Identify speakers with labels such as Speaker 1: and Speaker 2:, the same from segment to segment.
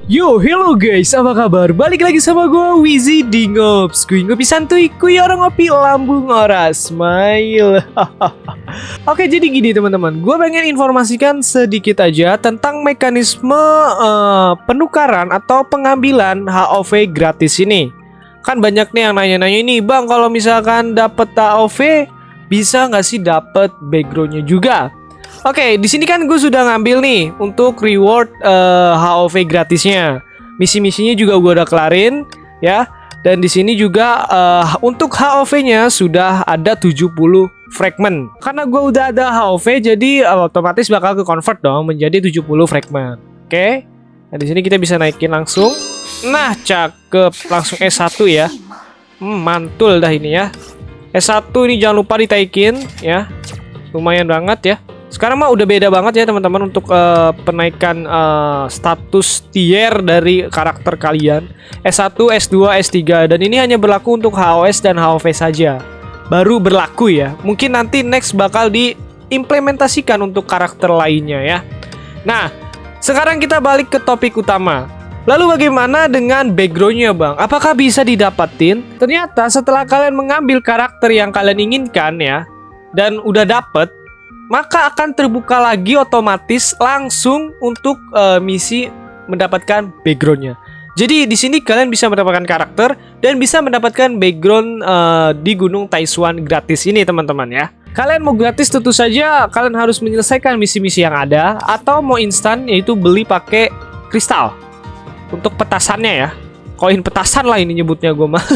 Speaker 1: Yo, hello guys, apa kabar? Balik lagi sama gue, Wizzy di Ngops. Kui ngopi santuy, kui orang ngopi lambung ora smile. Oke, jadi gini teman-teman, gue pengen informasikan sedikit aja tentang mekanisme penukaran atau pengambilan HOV gratis ini. Kan banyak nih yang nanya-nanya ini, bang, kalau misalkan dapet HOV, bisa nggak sih dapet backgroundnya juga? Oke, di sini kan gue sudah ngambil nih untuk reward HOV gratisnya. Misi-misinya juga gue udah kelarin ya. Dan di sini juga untuk HOV-nya sudah ada 70 fragment. Karena gue udah ada HOV, jadi otomatis bakal ke convert dong menjadi 70 fragment. Oke. Nah, di sini kita bisa naikin langsung. Nah, cakep. Langsung S1 ya. Mantul dah ini ya. S1 ini jangan lupa ditaikin ya. Lumayan banget ya. Sekarang mah udah beda banget ya teman-teman untuk penaikan status tier dari karakter kalian. S1, S2, S3. Dan ini hanya berlaku untuk HOS dan HOV saja. Baru berlaku ya. Mungkin nanti next bakal diimplementasikan untuk karakter lainnya ya. Nah, sekarang kita balik ke topik utama. Lalu bagaimana dengan backgroundnya bang? Apakah bisa didapatin? Ternyata setelah kalian mengambil karakter yang kalian inginkan ya, dan udah dapet, maka akan terbuka lagi otomatis langsung untuk misi mendapatkan backgroundnya. Jadi di sini kalian bisa mendapatkan karakter dan bisa mendapatkan background di Gunung Taiswan gratis ini teman-teman ya. Kalian mau gratis tentu saja kalian harus menyelesaikan misi-misi yang ada, atau mau instan yaitu beli pakai kristal untuk petasannya ya. Koin petasan lah ini nyebutnya gue mah.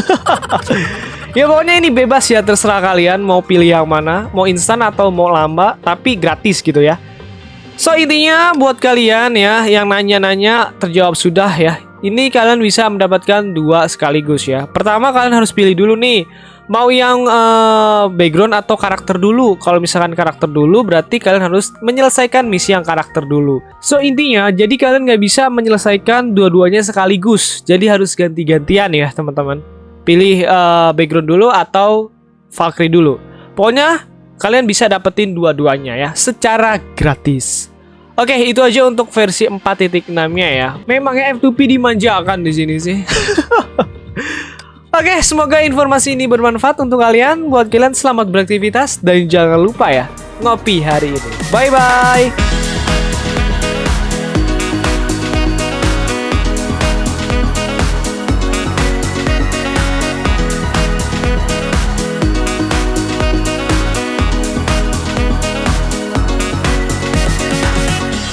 Speaker 1: Ya pokoknya ini bebas ya, terserah kalian mau pilih yang mana, mau instan atau mau lama, tapi gratis gitu ya. So intinya buat kalian ya yang nanya-nanya terjawab sudah ya. Ini kalian bisa mendapatkan dua sekaligus ya. Pertama kalian harus pilih dulu nih, mau yang background atau karakter dulu. Kalau misalkan karakter dulu berarti kalian harus menyelesaikan misi yang karakter dulu. So intinya jadi kalian nggak bisa menyelesaikan dua-duanya sekaligus. Jadi harus ganti-gantian ya teman-teman. Pilih background dulu atau Valkyrie dulu. Pokoknya kalian bisa dapetin dua-duanya ya secara gratis. Oke, itu aja untuk versi 4.6-nya ya. Memangnya F2P dimanjakan di sini sih. Oke, semoga informasi ini bermanfaat untuk kalian. Buat kalian selamat beraktivitas dan jangan lupa ya ngopi hari ini. Bye bye.